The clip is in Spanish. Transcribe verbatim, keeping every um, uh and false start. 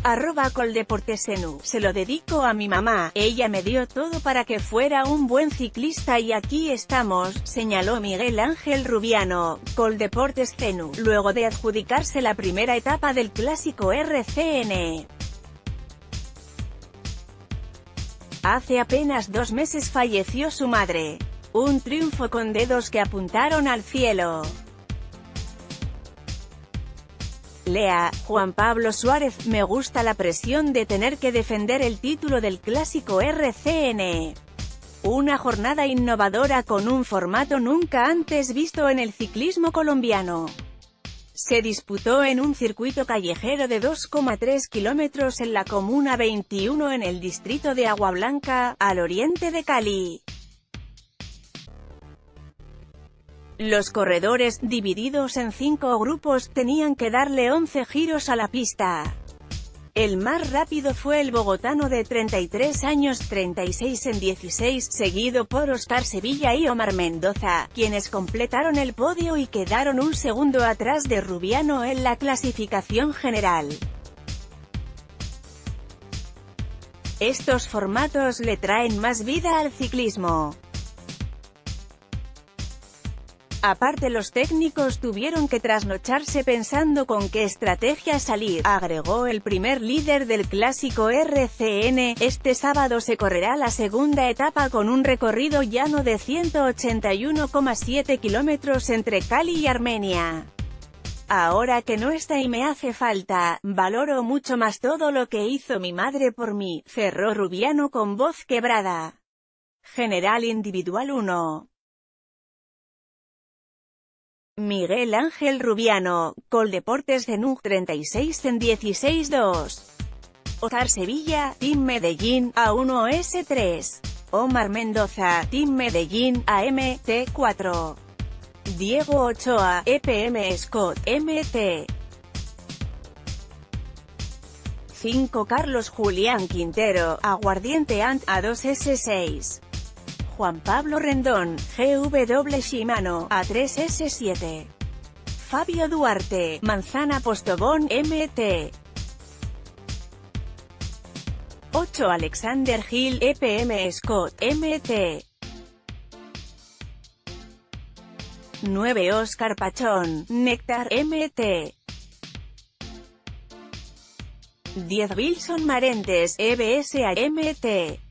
Arroba Coldeportesenu. Se lo dedico a mi mamá, ella me dio todo para que fuera un buen ciclista y aquí estamos, señaló Miguel Ángel Rubiano, Coldeportesenu, luego de adjudicarse la primera etapa del clásico R C N. Hace apenas dos meses falleció su madre. Un triunfo con dedos que apuntaron al cielo. Lea, Juan Pablo Suárez, me gusta la presión de tener que defender el título del clásico R C N. Una jornada innovadora con un formato nunca antes visto en el ciclismo colombiano. Se disputó en un circuito callejero de dos coma tres kilómetros en la Comuna veintiuno en el distrito de Agua Blanca, al oriente de Cali. Los corredores, divididos en cinco grupos, tenían que darle once giros a la pista. El más rápido fue el bogotano de treinta y tres años, treinta y seis en dieciséis, seguido por Oscar Sevilla y Omar Mendoza, quienes completaron el podio y quedaron un segundo atrás de Rubiano en la clasificación general. Estos formatos le traen más vida al ciclismo. Aparte, los técnicos tuvieron que trasnocharse pensando con qué estrategia salir, agregó el primer líder del clásico R C N. Este sábado se correrá la segunda etapa con un recorrido llano de ciento ochenta y uno coma siete kilómetros entre Cali y Armenia. Ahora que no está y me hace falta, valoro mucho más todo lo que hizo mi madre por mí, cerró Rubiano con voz quebrada. General Individual uno. Miguel Ángel Rubiano, Coldeportesenu, treinta y seis en dieciséis dos. Oscar Sevilla, Team Medellín, A uno S tres. Omar Mendoza, Team Medellín, A M T cuatro. Diego Ochoa, E P M Scott, M T cinco. Carlos Julián Quintero, Aguardiente Ant, A dos S seis. Juan Pablo Rendón, G W Shimano, A tres S siete. Fabio Duarte, Manzana Postobón, M T ocho. Alexander Gil, E P M Scott, M T nueve. Oscar Pachón, Néctar, M T diez. Wilson Marentes, E B S A, M T